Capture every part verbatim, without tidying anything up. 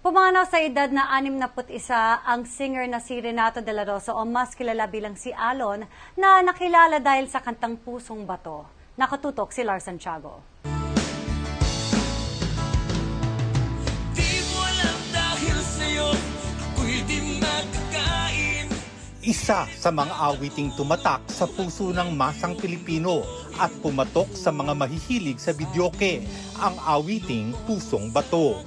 Pumanaw sa edad na anim na put isa ang singer na si Renee dela Rosa o mas kilala bilang si Alon na nakilala dahil sa kantang Pusong Bato. Nakatutok si Lars Santiago. Isa sa mga awiting tumatak sa puso ng masang Pilipino at pumatok sa mga mahihilig sa videoke, ang awiting Pusong Bato.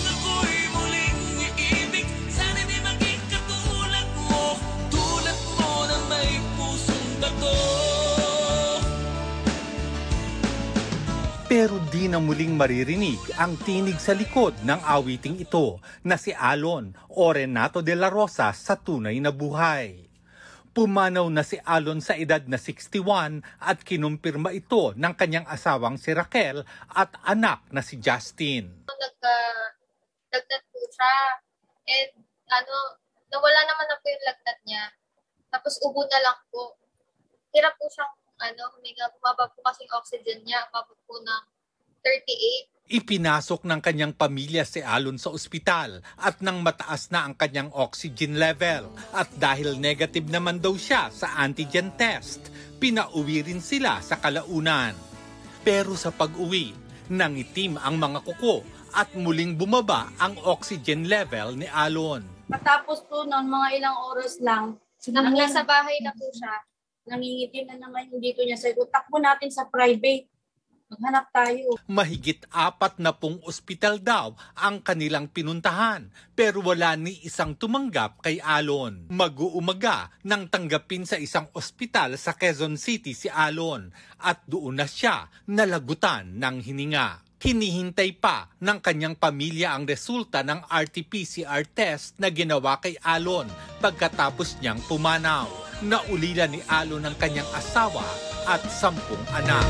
Pero di na muling maririnig ang tinig sa likod ng awiting ito na si Alon o Renee dela Rosa sa tunay na buhay. Pumanaw na si Alon sa edad na sixty-one at kinumpirma ito ng kanyang asawang si Raquel at anak na si Justin. Naglagnat po siya and ano, nawala naman na po yung lagnat niya. Tapos ubo na lang po. Hirap po siyang ano, huminga, bumaba po kasi yung oxygen niya, umabot po ng thirty-eight. Ipinasok ng kanyang pamilya si Alon sa ospital at nang mataas na ang kanyang oxygen level. At dahil negative naman daw siya sa antigen test, pinauwi rin sila sa kalaunan. Pero sa pag-uwi, nangitim ang mga kuko at muling bumaba ang oxygen level ni Alon. Matapos po noon, mga ilang oras lang, Nasa bahay na po siya. nangingitim na naman yung dito niya. Sabi ko, takbo natin sa private. Maghanap tayo. Mahigit apat na pong ospital daw ang kanilang pinuntahan pero wala ni isang tumanggap kay Alon. Mag-uumaga nang tanggapin sa isang ospital sa Quezon City si Alon at doon na siya nalagutan ng hininga. Hinihintay pa ng kanyang pamilya ang resulta ng R T P C R test na ginawa kay Alon pagkatapos niyang pumanaw. Naulila ni Alon ng kanyang asawa at sampung anak.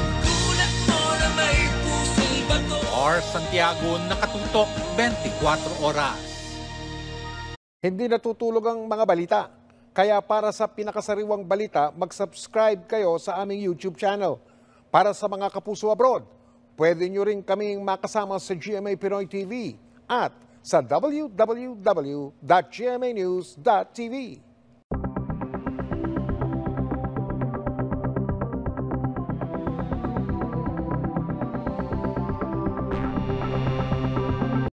Oras Santiago, nakatutok, twenty-four oras. Hindi natutulog ang mga balita. Kaya para sa pinakasariwang balita, mag-subscribe kayo sa aming YouTube channel. Para sa mga kapuso abroad, pwede nyo rin kaming makasama sa G M A Pinoy T V at sa w w w dot g m a news dot t v.